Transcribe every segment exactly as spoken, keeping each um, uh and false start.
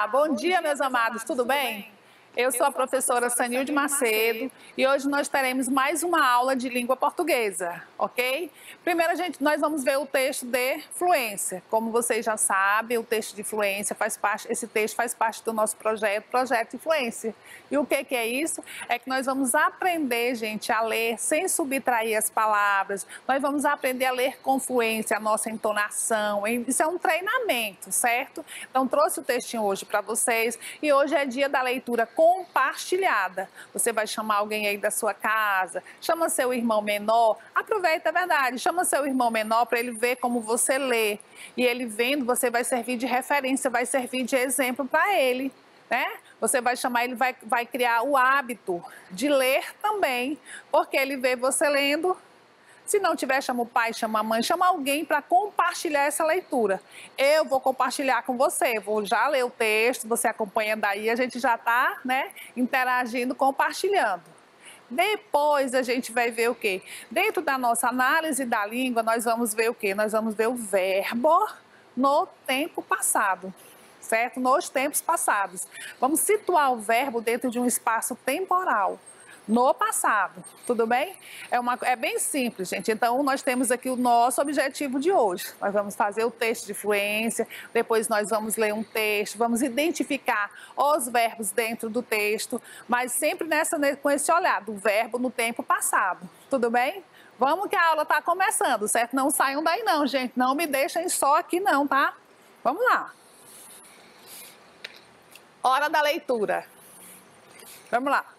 bom dia, meus amados, tudo bem? Eu sou a professora Sanilde Macedo e hoje nós teremos mais uma aula de língua portuguesa, ok? Primeiro, a gente, nós vamos ver o texto de fluência. Como vocês já sabem, o texto de fluência faz parte, esse texto faz parte do nosso projeto, Projeto de Fluência. E o que que é isso? É que nós vamos aprender, gente, a ler sem subtrair as palavras. Nós vamos aprender a ler com fluência, a nossa entonação. Isso é um treinamento, certo? Então, trouxe o textinho hoje para vocês e hoje é dia da leitura compartilhada. Você vai chamar alguém aí da sua casa, chama seu irmão menor, aproveita a verdade, chama seu irmão menor para ele ver como você lê. E ele vendo, você vai servir de referência, vai servir de exemplo para ele, né? Você vai chamar, ele vai, vai criar o hábito de ler também, porque ele vê você lendo. Se não tiver, chama o pai, chama a mãe, chama alguém para compartilhar essa leitura. Eu vou compartilhar com você, vou já ler o texto, você acompanha daí, a gente já está, né, interagindo, compartilhando. Depois a gente vai ver o quê? Dentro da nossa análise da língua, nós vamos ver o quê? Nós vamos ver o verbo no tempo passado, certo? Nos tempos passados. Vamos situar o verbo dentro de um espaço temporal. No passado, tudo bem? É, uma, é bem simples, gente. Então, nós temos aqui o nosso objetivo de hoje. Nós vamos fazer o texto de fluência, depois nós vamos ler um texto, vamos identificar os verbos dentro do texto, mas sempre nessa, com esse olhar do verbo no tempo passado, tudo bem? Vamos que a aula está começando, certo? Não saiam daí não, gente. Não me deixem só aqui não, tá? Vamos lá. Hora da leitura. Vamos lá.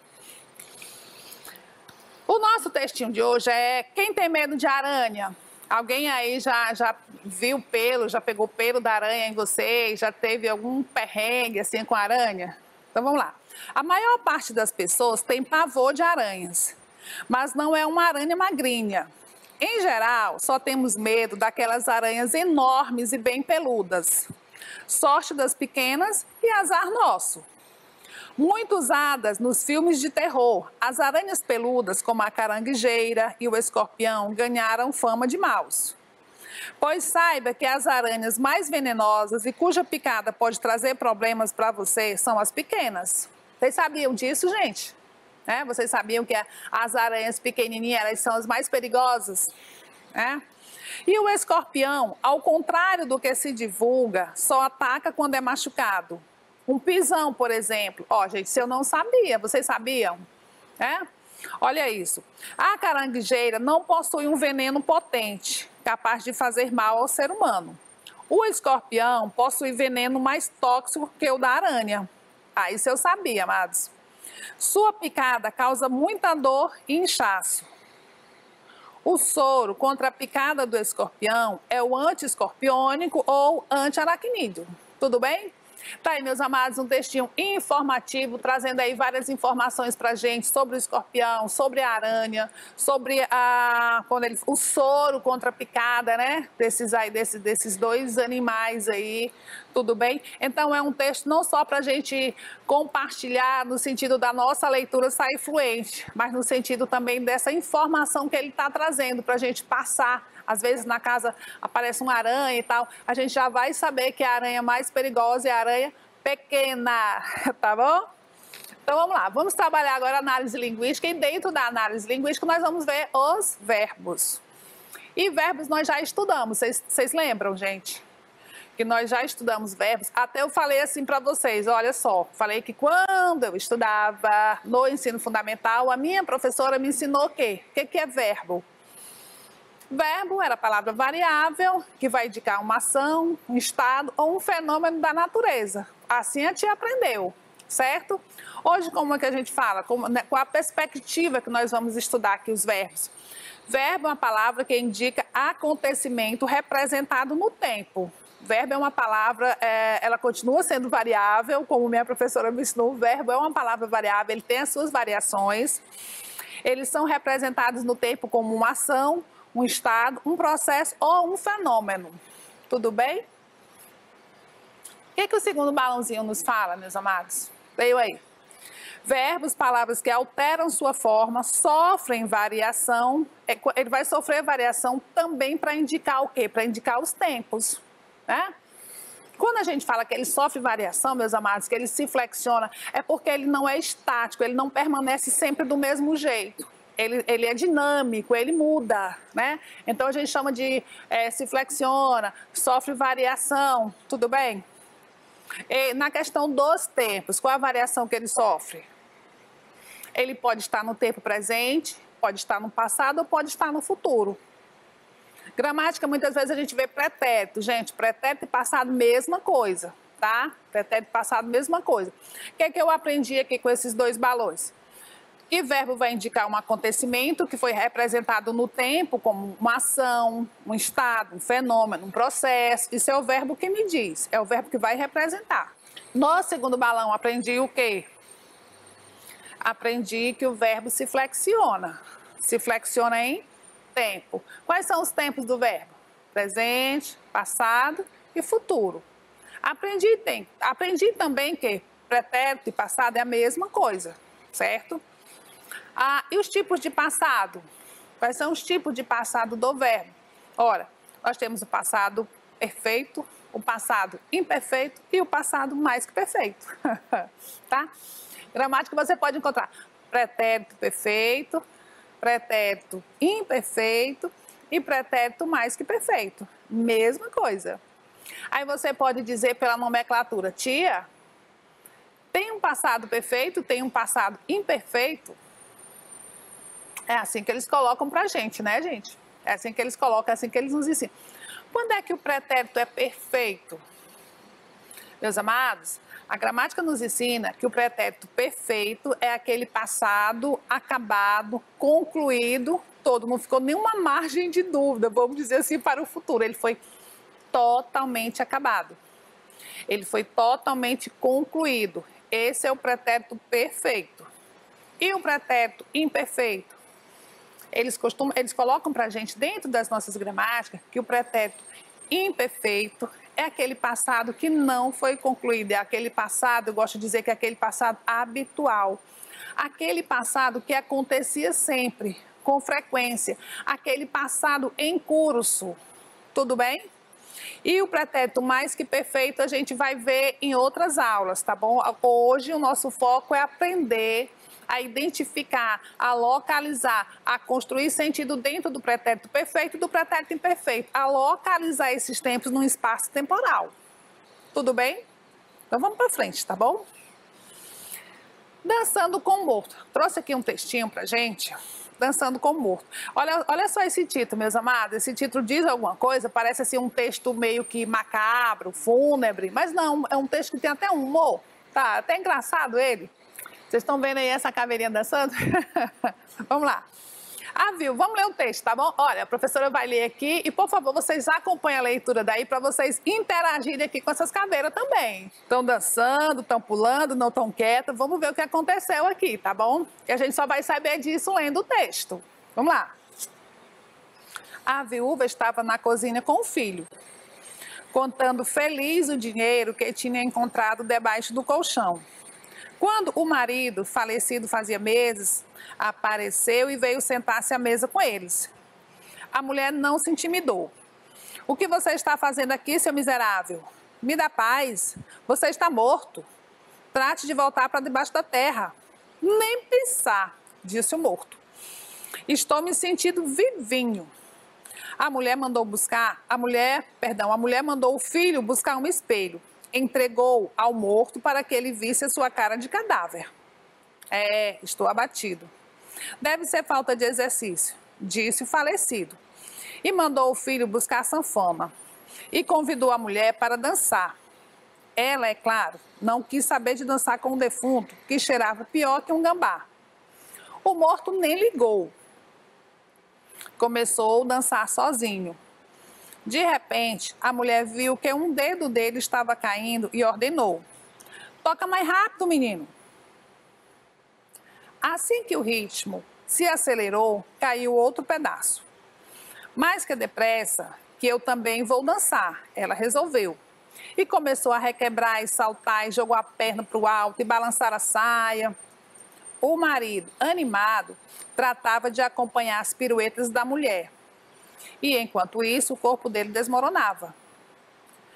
O nosso textinho de hoje é quem tem medo de aranha? Alguém aí já, já viu pelo, já pegou pelo da aranha em você? Já teve algum perrengue assim com aranha? Então vamos lá. A maior parte das pessoas tem pavor de aranhas, mas não é uma aranha magrinha. Em geral, só temos medo daquelas aranhas enormes e bem peludas. Sorte das pequenas e azar nosso. Muito usadas nos filmes de terror, as aranhas peludas, como a caranguejeira e o escorpião, ganharam fama de maus. Pois saiba que as aranhas mais venenosas e cuja picada pode trazer problemas para você são as pequenas. Vocês sabiam disso, gente? É, vocês sabiam que as aranhas pequenininhas elas são as mais perigosas? É? E o escorpião, ao contrário do que se divulga, só ataca quando é machucado. Um pisão, por exemplo. Ó, gente, se eu não sabia, vocês sabiam? É? Olha isso. A caranguejeira não possui um veneno potente, capaz de fazer mal ao ser humano. O escorpião possui veneno mais tóxico que o da aranha. Ah, isso eu sabia, amados. Sua picada causa muita dor e inchaço. O soro contra a picada do escorpião é o anti-escorpiônico ou anti-aracnídeo. Tudo bem? Tá aí, meus amados, um textinho informativo, trazendo aí várias informações pra gente sobre o escorpião, sobre a aranha, sobre a, quando ele, o soro contra a picada, né? Desses, aí, desses, desses dois animais aí, tudo bem? Então é um texto não só pra gente compartilhar no sentido da nossa leitura sair fluente, mas no sentido também dessa informação que ele tá trazendo pra gente passar. Às vezes na casa aparece uma aranha e tal, a gente já vai saber que a aranha mais perigosa é a aranha pequena, tá bom? Então vamos lá, vamos trabalhar agora a análise linguística e dentro da análise linguística nós vamos ver os verbos. E verbos nós já estudamos, vocês lembram, gente? Que nós já estudamos verbos, até eu falei assim para vocês, olha só, falei que quando eu estudava no ensino fundamental, a minha professora me ensinou o quê? O que que é verbo? Verbo era a palavra variável, que vai indicar uma ação, um estado ou um fenômeno da natureza. Assim a tia aprendeu, certo? Hoje, como é que a gente fala? Com, né, com a perspectiva que nós vamos estudar aqui os verbos. Verbo é uma palavra que indica acontecimento representado no tempo. Verbo é uma palavra, é, ela continua sendo variável, como minha professora me ensinou, o verbo é uma palavra variável, ele tem as suas variações. Eles são representados no tempo como uma ação, um estado, um processo ou um fenômeno. Tudo bem? O que, que o segundo balãozinho nos fala, meus amados? Veio aí. Verbos, palavras que alteram sua forma, sofrem variação. Ele vai sofrer variação também para indicar o quê? Para indicar os tempos, né? Quando a gente fala que ele sofre variação, meus amados, que ele se flexiona, é porque ele não é estático, ele não permanece sempre do mesmo jeito. Ele, ele é dinâmico, ele muda, né? Então a gente chama de é, se flexiona, sofre variação, tudo bem? E na questão dos tempos, qual a variação que ele sofre? Ele pode estar no tempo presente, pode estar no passado ou pode estar no futuro. Gramática, muitas vezes a gente vê pretérito. Gente, pretérito e passado, mesma coisa, tá? Pretérito e passado, mesma coisa. O que é que eu aprendi aqui com esses dois balões? Que verbo vai indicar um acontecimento que foi representado no tempo como uma ação, um estado, um fenômeno, um processo. Isso é o verbo que me diz, é o verbo que vai representar. No segundo balão, aprendi o quê? Aprendi que o verbo se flexiona. Se flexiona em tempo. Quais são os tempos do verbo? Presente, passado e futuro. Aprendi, tem, aprendi também que pretérito e passado é a mesma coisa, certo? Ah, e os tipos de passado? Quais são os tipos de passado do verbo? Ora, nós temos o passado perfeito, o passado imperfeito e o passado mais que perfeito, tá? Gramática você pode encontrar pretérito perfeito, pretérito imperfeito e pretérito mais que perfeito. Mesma coisa. Aí você pode dizer pela nomenclatura, tia, tem um passado perfeito, tem um passado imperfeito? É assim que eles colocam pra gente, né, gente? É assim que eles colocam, é assim que eles nos ensinam. Quando é que o pretérito é perfeito? Meus amados, a gramática nos ensina que o pretérito perfeito é aquele passado acabado, concluído, todo, não ficou nenhuma margem de dúvida, vamos dizer assim, para o futuro. Ele foi totalmente acabado. Ele foi totalmente concluído. Esse é o pretérito perfeito. E o pretérito imperfeito? Eles, costumam, eles colocam para a gente, dentro das nossas gramáticas, que o pretérito imperfeito é aquele passado que não foi concluído, é aquele passado, eu gosto de dizer que é aquele passado habitual, aquele passado que acontecia sempre, com frequência, aquele passado em curso, tudo bem? E o pretérito mais que perfeito a gente vai ver em outras aulas, tá bom? Hoje o nosso foco é aprender a identificar, a localizar, a construir sentido dentro do pretérito perfeito e do pretérito imperfeito, a localizar esses tempos num espaço temporal. Tudo bem? Então vamos para frente, tá bom? Dançando com o morto. Trouxe aqui um textinho pra gente. Dançando com o morto. Olha, olha só esse título, meus amados. Esse título diz alguma coisa? Parece assim um texto meio que macabro, fúnebre, mas não, é um texto que tem até um humor. Tá, até engraçado ele. Vocês estão vendo aí essa caveirinha dançando? Vamos lá. Ah, viu? Vamos ler o texto, tá bom? Olha, a professora vai ler aqui e, por favor, vocês acompanhem a leitura daí para vocês interagirem aqui com essas caveiras também. Estão dançando, estão pulando, não estão quietas. Vamos ver o que aconteceu aqui, tá bom? E a gente só vai saber disso lendo o texto. Vamos lá. A viúva estava na cozinha com o filho, contando feliz o dinheiro que tinha encontrado debaixo do colchão. Quando o marido, falecido fazia meses, apareceu e veio sentar-se à mesa com eles. A mulher não se intimidou. O que você está fazendo aqui, seu miserável? Me dá paz. Você está morto. Trate de voltar para debaixo da terra. Nem pensar, disse o morto. Estou me sentindo vivinho. A mulher mandou buscar, a mulher, perdão, a mulher mandou o filho buscar um espelho. Entregou ao morto para que ele visse a sua cara de cadáver. É, estou abatido. Deve ser falta de exercício, disse o falecido. E mandou o filho buscar sanfona. E convidou a mulher para dançar. Ela, é claro, não quis saber de dançar com o defunto, que cheirava pior que um gambá. O morto nem ligou. Começou a dançar sozinho. De repente, a mulher viu que um dedo dele estava caindo e ordenou: toca mais rápido, menino. Assim que o ritmo se acelerou, caiu outro pedaço. Mais que depressa, que eu também vou dançar, ela resolveu. E começou a requebrar e saltar, e jogou a perna para o alto e balançar a saia. O marido, animado, tratava de acompanhar as piruetas da mulher. E, enquanto isso, o corpo dele desmoronava.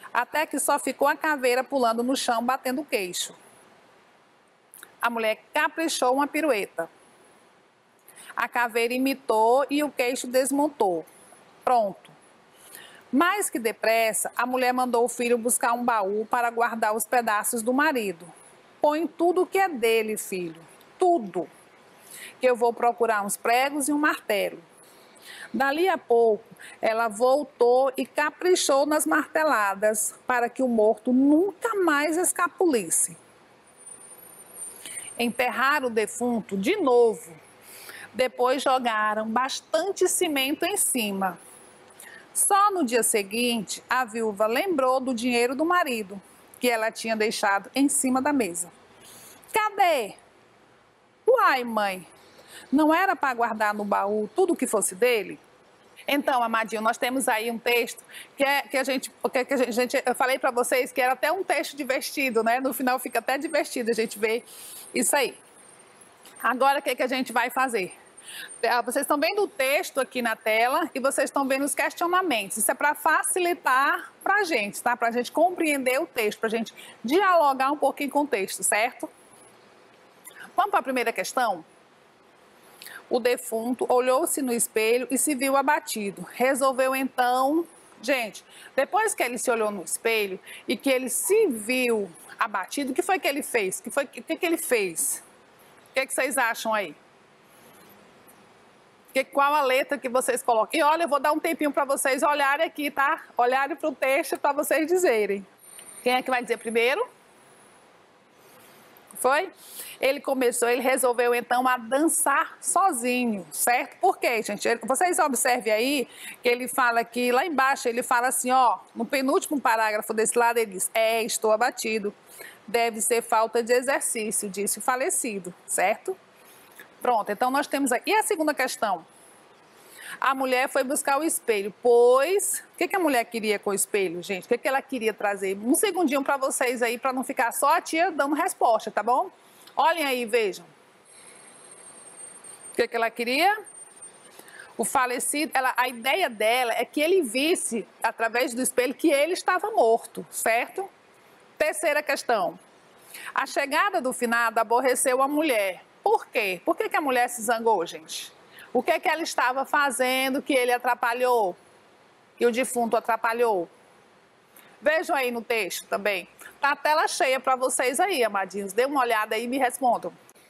até que só ficou a caveira pulando no chão, batendo o queixo. A mulher caprichou uma pirueta. A caveira imitou e o queixo desmontou. Pronto. Mais que depressa, a mulher mandou o filho buscar um baú para guardar os pedaços do marido. Põe tudo o que é dele, filho. Tudo. Que eu vou procurar uns pregos e um martelo. Dali a pouco, ela voltou e caprichou nas marteladas para que o morto nunca mais escapulisse. Enterraram o defunto de novo. Depois jogaram bastante cimento em cima. Só no dia seguinte, a viúva lembrou do dinheiro do marido, que ela tinha deixado em cima da mesa. Cadê? Uai, mãe, não era para guardar no baú tudo que fosse dele? Então, amadinho, nós temos aí um texto que, é, que a gente, que a gente, eu falei para vocês que era até um texto divertido, né? No final fica até divertido a gente ver isso aí. Agora, o que, que a gente vai fazer? Vocês estão vendo o texto aqui na tela e vocês estão vendo os questionamentos. Isso é para facilitar para a gente, tá? Para a gente compreender o texto, para a gente dialogar um pouquinho com o texto, certo? Vamos para a primeira questão? O defunto olhou-se no espelho e se viu abatido. Resolveu então... Gente, depois que ele se olhou no espelho e que ele se viu abatido, o que foi que ele fez? O que, foi, o que, que ele fez? O que, que vocês acham aí? Que, qual a letra que vocês colocam? E olha, eu vou dar um tempinho para vocês olharem aqui, tá? Olharem para o texto para vocês dizerem. Quem é que vai dizer primeiro? Foi? Ele começou, ele resolveu então a dançar sozinho, certo? Por quê, gente? Vocês observem aí que ele fala aqui, lá embaixo, ele fala assim, ó, no penúltimo parágrafo desse lado, ele diz, é, estou abatido. Deve ser falta de exercício, disse o falecido, certo? Pronto, então nós temos aqui. E a segunda questão? A mulher foi buscar o espelho, pois... O que, que a mulher queria com o espelho, gente? O que, que ela queria trazer? Um segundinho para vocês aí, para não ficar só a tia dando resposta, tá bom? Olhem aí, vejam. O que, que ela queria? O falecido, ela, a ideia dela é que ele visse, através do espelho, que ele estava morto, certo? Terceira questão. A chegada do finado aborreceu a mulher. Por quê? Por que, que a mulher se zangou, gente? O que, que ela estava fazendo que ele atrapalhou? Que o defunto atrapalhou? Vejam aí no texto também. Tá a tela cheia para vocês aí, amadinhos. Dê uma olhada aí e me respondam.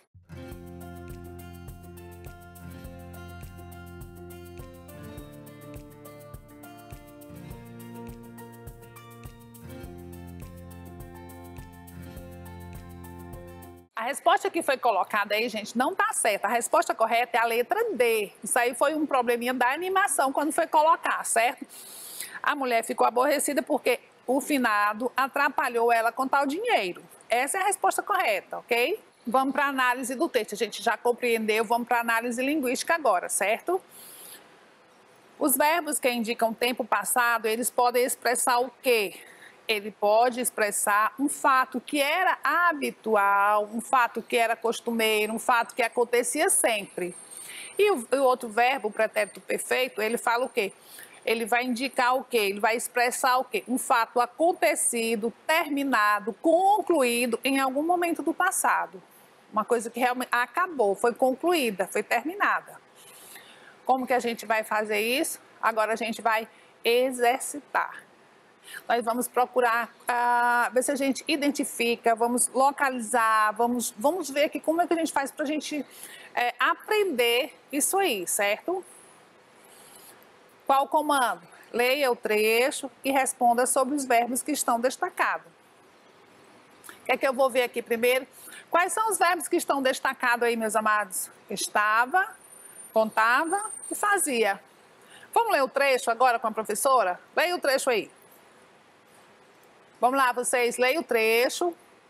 A resposta que foi colocada aí, gente, não tá certa. A resposta correta é a letra D. Isso aí foi um probleminha da animação quando foi colocar, certo? A mulher ficou aborrecida porque o finado atrapalhou ela com tal dinheiro. Essa é a resposta correta, ok? Vamos para a análise do texto. A gente já compreendeu, vamos para a análise linguística agora, certo? Os verbos que indicam tempo passado, eles podem expressar o quê? Ele pode expressar um fato que era habitual, um fato que era costumeiro, um fato que acontecia sempre. E o, o outro verbo, o pretérito perfeito, ele fala o quê? Ele vai indicar o quê? Ele vai expressar o quê? Um fato acontecido, terminado, concluído em algum momento do passado. Uma coisa que realmente acabou, foi concluída, foi terminada. Como que a gente vai fazer isso? Agora a gente vai exercitar. Nós vamos procurar uh, ver se a gente identifica, vamos localizar, vamos, vamos ver aqui como é que a gente faz para a gente é, aprender isso aí, certo? Qual o comando? Leia o trecho e responda sobre os verbos que estão destacados. O que é que eu vou ver aqui primeiro? Quais são os verbos que estão destacados aí, meus amados? Estava, contava e fazia. Vamos ler o trecho agora com a professora? Leia o trecho aí. Vamos lá, vocês, leiam o trecho.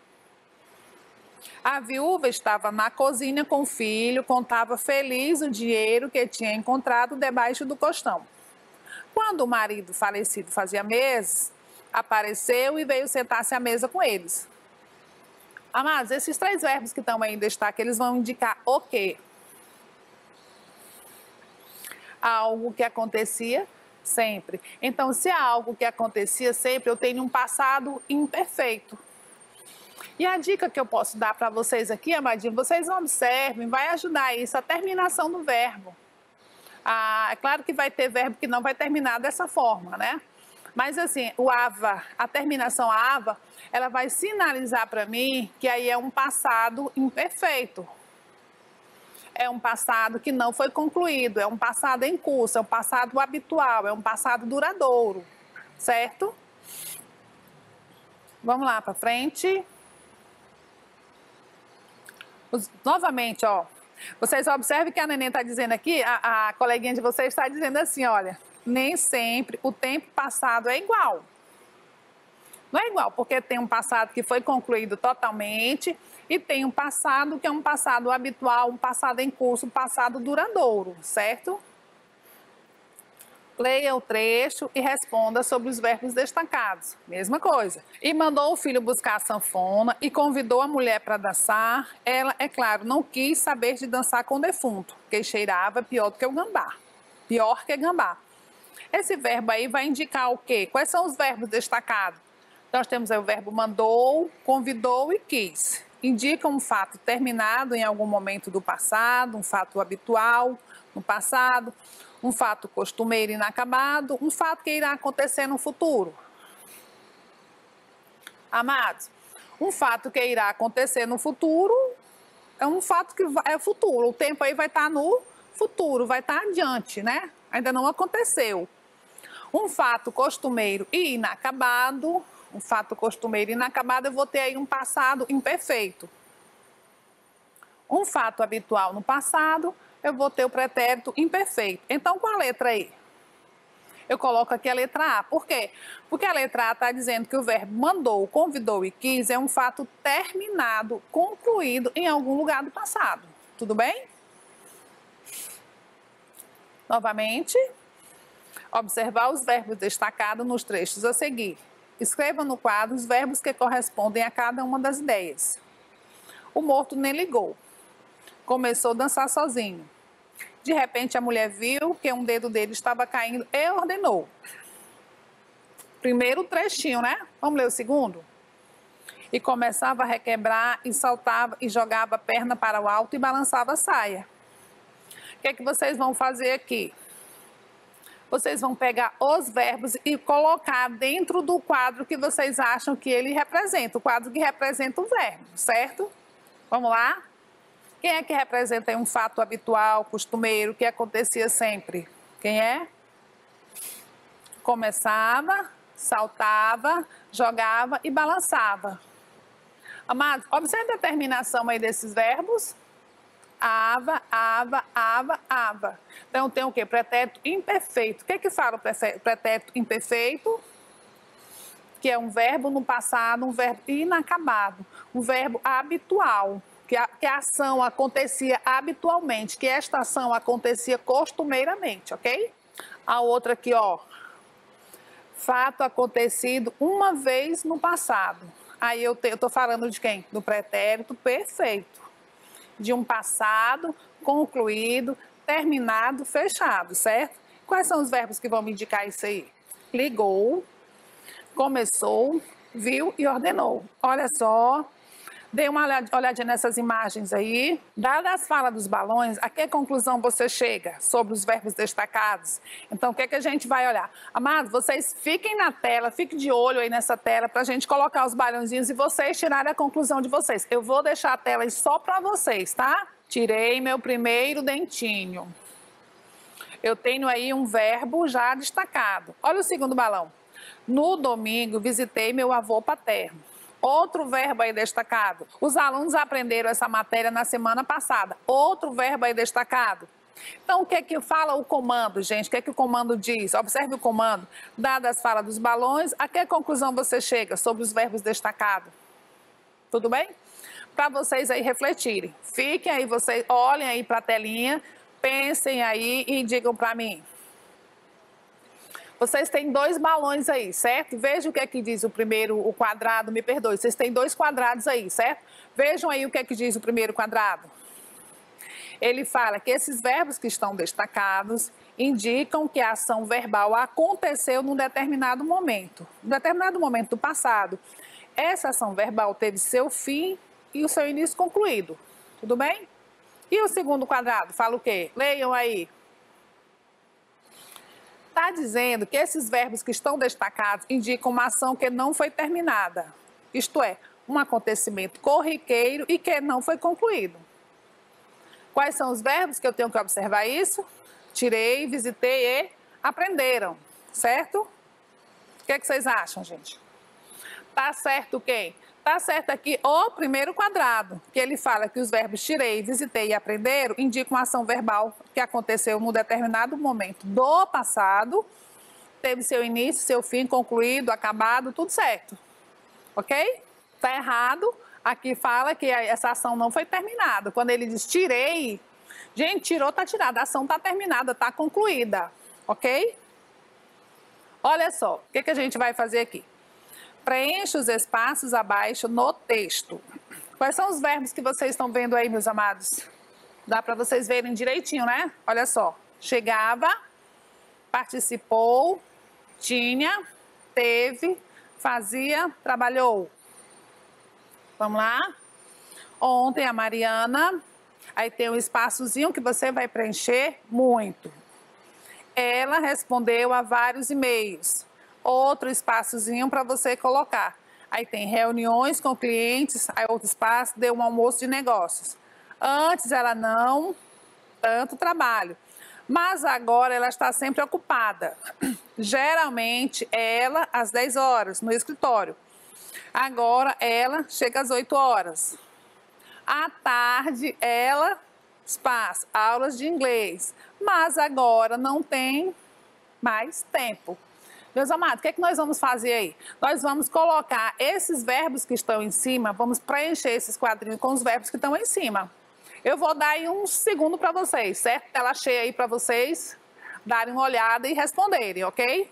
A viúva estava na cozinha com o filho, contava feliz o dinheiro que tinha encontrado debaixo do colchão. Quando o marido falecido fazia meses, apareceu e veio sentar-se à mesa com eles. Amados, esses três verbos que estão aí em destaque, eles vão indicar o quê? Algo que acontecia Sempre. Então, se é algo que acontecia sempre, eu tenho um passado imperfeito. E a dica que eu posso dar para vocês aqui, amadinho, vocês observem, vai ajudar isso, a terminação do verbo. Ah, é claro que vai ter verbo que não vai terminar dessa forma, né? Mas assim, o ava, a terminação ava, ela vai sinalizar para mim que aí é um passado imperfeito. É um passado que não foi concluído, é um passado em curso, é um passado habitual, é um passado duradouro, certo? Vamos lá para frente. Os, novamente, ó, vocês observem que a neném está dizendo aqui, a, a coleguinha de vocês está dizendo assim, olha, nem sempre o tempo passado é igual. Não é igual, porque tem um passado que foi concluído totalmente e tem um passado que é um passado habitual, um passado em curso, um passado duradouro, certo? Leia o trecho e responda sobre os verbos destacados. Mesma coisa. E mandou o filho buscar a sanfona e convidou a mulher para dançar. Ela, é claro, não quis saber de dançar com o defunto, que cheirava pior do que o gambá. Pior que gambá. Esse verbo aí vai indicar o quê? Quais são os verbos destacados? Nós temos aí o verbo mandou, convidou e quis. Indica um fato terminado em algum momento do passado, um fato habitual no passado, um fato costumeiro inacabado, um fato que irá acontecer no futuro. Amados, um fato que irá acontecer no futuro é um fato que é futuro. O tempo aí vai estar no futuro, vai estar adiante, né? Ainda não aconteceu. Um fato costumeiro e inacabado, um fato costumeiro e inacabado, eu vou ter aí um passado imperfeito. Um fato habitual no passado, eu vou ter o pretérito imperfeito. Então, com a letra aí? Eu coloco aqui a letra A. Por quê? Porque a letra A está dizendo que o verbo mandou, convidou e quis é um fato terminado, concluído em algum lugar do passado. Tudo bem? Novamente, observar os verbos destacados nos trechos a seguir. Escreva no quadro os verbos que correspondem a cada uma das ideias. O morto nem ligou. Começou a dançar sozinho. De repente, a mulher viu que um dedo dele estava caindo e ordenou. Primeiro trechinho, né? Vamos ler o segundo? E começava a requebrar e saltava e jogava a perna para o alto e balançava a saia. O que é que vocês vão fazer aqui? Vocês vão pegar os verbos e colocar dentro do quadro que vocês acham que ele representa, o quadro que representa o verbo, certo? Vamos lá? Quem é que representa um fato habitual, costumeiro, que acontecia sempre? Quem é? Começava, saltava, jogava e balançava. Amados, observe a terminação aí desses verbos. Ava, ava, ava, ava. Então tem o quê? Pretérito imperfeito. O que é que fala o pretérito imperfeito? Que é um verbo no passado, um verbo inacabado, um verbo habitual. Que a, que a ação acontecia habitualmente, que esta ação acontecia costumeiramente, ok? A outra aqui, ó. Fato acontecido uma vez no passado. Aí eu estou falando de quem? Do pretérito perfeito. De um passado concluído, terminado, fechado, certo? Quais são os verbos que vão me indicar isso aí? Ligou, começou, viu e ordenou. Olha só, dê uma olhadinha nessas imagens aí. Dada as falas dos balões, a que conclusão você chega sobre os verbos destacados? Então, o que é que a gente vai olhar? Amados, vocês fiquem na tela, fiquem de olho aí nessa tela para a gente colocar os balãozinhos e vocês tirarem a conclusão de vocês. Eu vou deixar a tela aí só para vocês, tá? Tirei meu primeiro dentinho. Eu tenho aí um verbo já destacado. Olha o segundo balão. No domingo, visitei meu avô paterno. Outro verbo aí destacado. Os alunos aprenderam essa matéria na semana passada. Outro verbo aí destacado. Então, o que é que fala o comando, gente? O que é que o comando diz? Observe o comando. Dadas as falas dos balões, a que conclusão você chega sobre os verbos destacados? Tudo bem? Para vocês aí refletirem. Fiquem aí, vocês olhem aí para a telinha, pensem aí e digam para mim. Vocês têm dois balões aí, certo? Vejam o que é que diz o primeiro, o quadrado, me perdoe. Vocês têm dois quadrados aí, certo? Vejam aí o que é que diz o primeiro quadrado. Ele fala que esses verbos que estão destacados indicam que a ação verbal aconteceu num determinado momento. Num determinado momento do passado, essa ação verbal teve seu fim e o seu início concluído. Tudo bem? E o segundo quadrado fala o quê? Leiam aí. Está dizendo que esses verbos que estão destacados indicam uma ação que não foi terminada. Isto é, um acontecimento corriqueiro e que não foi concluído. Quais são os verbos que eu tenho que observar isso? Tirei, visitei e aprenderam, certo? O que é que vocês acham, gente? Tá certo quem? Tá certo aqui o primeiro quadrado, que ele fala que os verbos tirei, visitei e aprenderam indicam uma ação verbal que aconteceu num determinado momento do passado, teve seu início, seu fim, concluído, acabado, tudo certo. Ok? Tá errado. Aqui fala que essa ação não foi terminada. Quando ele diz tirei, gente, tirou, tá tirada. A ação tá terminada, tá concluída. Ok? Olha só, o que, que a gente vai fazer aqui? Preencha os espaços abaixo no texto. Quais são os verbos que vocês estão vendo aí, meus amados? Dá para vocês verem direitinho, né? Olha só. Chegava, participou, tinha, teve, fazia, trabalhou. Vamos lá? Ontem a Mariana, aí tem um espaçozinho que você vai preencher muito. Ela respondeu a vários e-mails. Outro espaçozinho para você colocar. Aí tem reuniões com clientes, aí outro espaço, deu um almoço de negócios. Antes ela não, tanto trabalho. Mas agora ela está sempre ocupada. Geralmente ela às dez horas no escritório. Agora ela chega às oito horas. À tarde ela faz aulas de inglês, mas agora não tem mais tempo. Meus amados, o que é que nós vamos fazer aí? Nós vamos colocar esses verbos que estão em cima, vamos preencher esses quadrinhos com os verbos que estão em cima. Eu vou dar aí um segundo para vocês, certo? Tela cheia aí para vocês darem uma olhada e responderem, ok?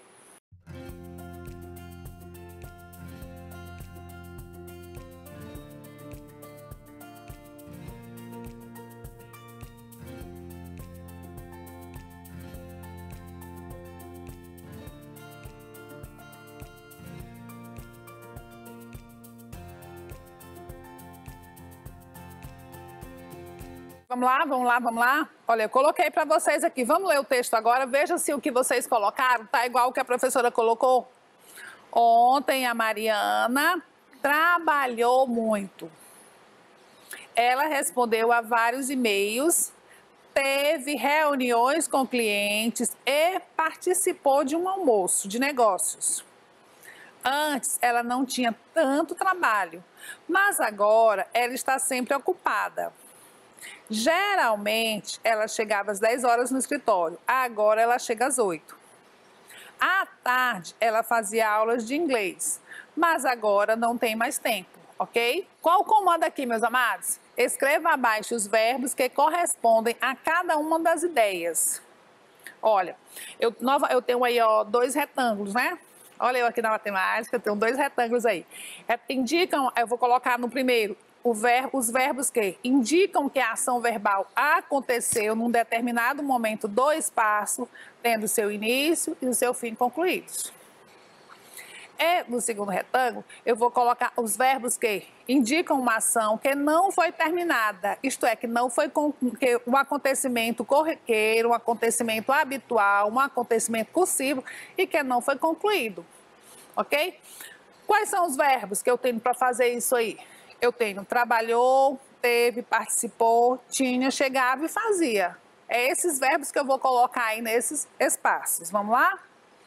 Vamos lá, vamos lá, vamos lá. Olha, eu coloquei para vocês aqui. Vamos ler o texto agora. Veja se o que vocês colocaram tá igual o que a professora colocou. Ontem a Mariana trabalhou muito. Ela respondeu a vários e-mails, teve reuniões com clientes e participou de um almoço de negócios. Antes ela não tinha tanto trabalho, mas agora ela está sempre ocupada. Geralmente, ela chegava às dez horas no escritório, agora ela chega às oito. À tarde, ela fazia aulas de inglês, mas agora não tem mais tempo, ok? Qual o comando aqui, meus amados? Escreva abaixo os verbos que correspondem a cada uma das ideias. Olha, eu, nova, eu tenho aí ó, dois retângulos, né? Olha eu aqui na matemática, eu tenho dois retângulos aí. É, indicam, eu vou colocar no primeiro, O ver, os verbos que indicam que a ação verbal aconteceu num determinado momento do espaço, tendo seu início e o seu fim concluídos. E no segundo retângulo, eu vou colocar os verbos que indicam uma ação que não foi terminada, isto é, que não foi que um acontecimento corriqueiro, um acontecimento habitual, um acontecimento cursivo e que não foi concluído, ok? Quais são os verbos que eu tenho para fazer isso aí? Eu tenho trabalhou, teve, participou, tinha, chegava e fazia. É esses verbos que eu vou colocar aí nesses espaços. Vamos lá?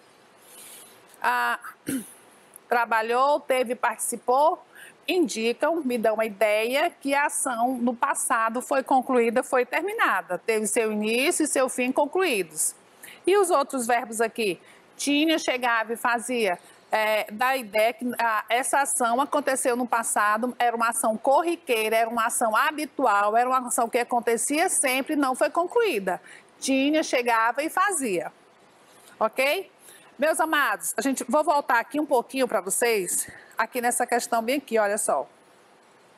Ah, trabalhou, teve, participou, indicam, me dão uma ideia que a ação no passado foi concluída, foi terminada. Teve seu início e seu fim concluídos. E os outros verbos aqui? Tinha, chegava e fazia. É, dá a ideia que ah, essa ação aconteceu no passado, era uma ação corriqueira, era uma ação habitual, era uma ação que acontecia sempre e não foi concluída. Tinha, chegava e fazia. Ok? Meus amados, a gente, vou voltar aqui um pouquinho para vocês, aqui nessa questão bem aqui, olha só.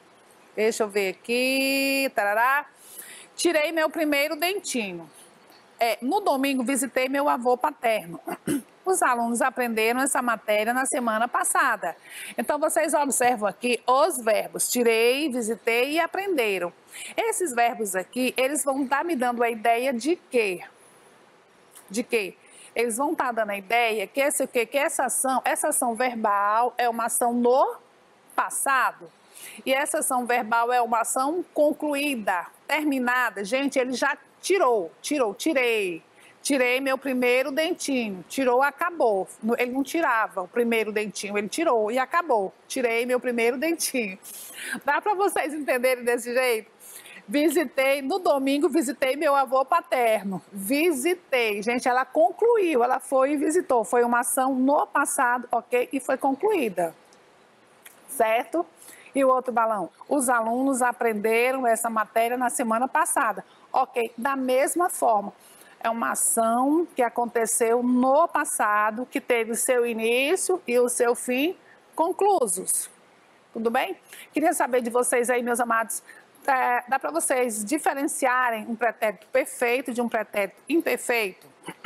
Deixa eu ver aqui, tarará. Tirei meu primeiro dentinho. É, no domingo, visitei meu avô paterno. Os alunos aprenderam essa matéria na semana passada. Então, vocês observam aqui os verbos. Tirei, visitei e aprenderam. Esses verbos aqui, eles vão estar me dando a ideia de quê? De quê? Eles vão estar dando a ideia que, esse, que, que essa ação, essa ação verbal é uma ação no passado. E essa ação verbal é uma ação concluída, terminada. Gente, ele já tirou, tirou, tirei. Tirei meu primeiro dentinho. Tirou, acabou. Ele não tirava o primeiro dentinho, ele tirou e acabou. Tirei meu primeiro dentinho. Dá para vocês entenderem desse jeito? Visitei, no domingo, visitei meu avô paterno. Visitei. Gente, ela concluiu, ela foi e visitou. Foi uma ação no passado, ok? E foi concluída. Certo? E o outro balão? Os alunos aprenderam essa matéria na semana passada. Ok, da mesma forma. É uma ação que aconteceu no passado, que teve o seu início e o seu fim conclusos. Tudo bem? Queria saber de vocês aí, meus amados, é, dá para vocês diferenciarem um pretérito perfeito de um pretérito imperfeito?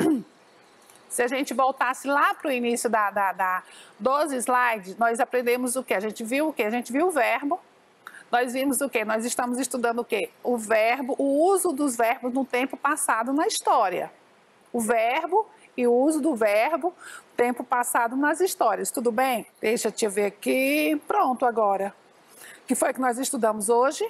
Se a gente voltasse lá para o início da, da, da, dos slides, nós aprendemos o quê? A gente viu o quê? A gente viu o verbo. Nós vimos o quê? Nós estamos estudando o quê? O verbo, o uso dos verbos no tempo passado na história. O verbo e o uso do verbo no tempo passado nas histórias. Tudo bem? Deixa eu ver aqui. Pronto, agora. O que foi que nós estudamos hoje?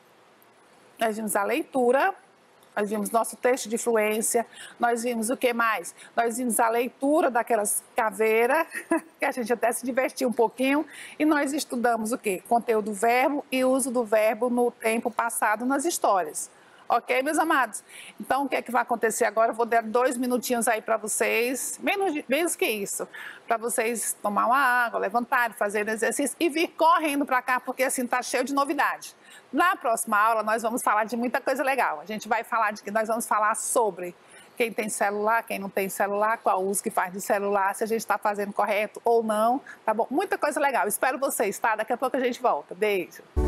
Nós vimos a leitura. Nós vimos nosso texto de fluência, nós vimos o que mais? Nós vimos a leitura daquelas caveiras, que a gente até se divertiu um pouquinho, e nós estudamos o quê? Conteúdo do verbo e uso do verbo no tempo passado nas histórias. Ok, meus amados? Então, o que é que vai acontecer agora? Eu vou dar dois minutinhos aí para vocês, menos, menos que isso, para vocês tomar uma água, levantarem, fazerem exercício e vir correndo para cá, porque assim, tá cheio de novidade. Na próxima aula, nós vamos falar de muita coisa legal. A gente vai falar de que nós vamos falar sobre quem tem celular, quem não tem celular, qual o uso que faz do celular, se a gente está fazendo correto ou não, tá bom? Muita coisa legal. Espero vocês, tá? Daqui a pouco a gente volta. Beijo!